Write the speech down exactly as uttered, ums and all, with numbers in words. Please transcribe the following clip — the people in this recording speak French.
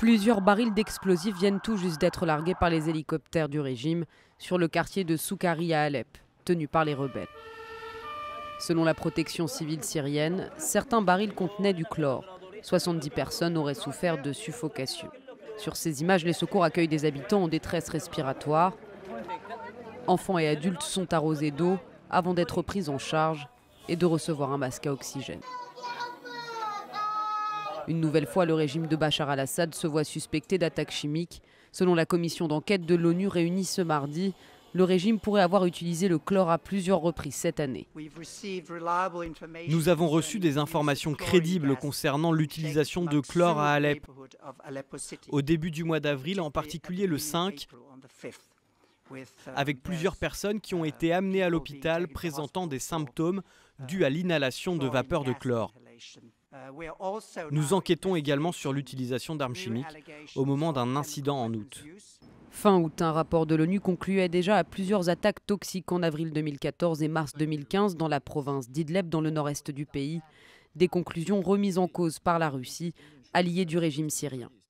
Plusieurs barils d'explosifs viennent tout juste d'être largués par les hélicoptères du régime sur le quartier de Soukhari à Alep, tenu par les rebelles. Selon la protection civile syrienne, certains barils contenaient du chlore. soixante-dix personnes auraient souffert de suffocation. Sur ces images, les secours accueillent des habitants en détresse respiratoire. Enfants et adultes sont arrosés d'eau avant d'être pris en charge et de recevoir un masque à oxygène. Une nouvelle fois, le régime de Bachar al-Assad se voit suspecté d'attaques chimiques. Selon la commission d'enquête de l'ONU réunie ce mardi, le régime pourrait avoir utilisé le chlore à plusieurs reprises cette année. Nous avons reçu des informations crédibles concernant l'utilisation de chlore à Alep. Au début du mois d'avril, en particulier le cinq, avec plusieurs personnes qui ont été amenées à l'hôpital présentant des symptômes dus à l'inhalation de vapeur de chlore. Nous enquêtons également sur l'utilisation d'armes chimiques au moment d'un incident en août. Fin août, un rapport de l'ONU concluait déjà à plusieurs attaques toxiques en avril deux mille quatorze et mars deux mille quinze dans la province d'Idleb dans le nord-est du pays. Des conclusions remises en cause par la Russie, alliée du régime syrien.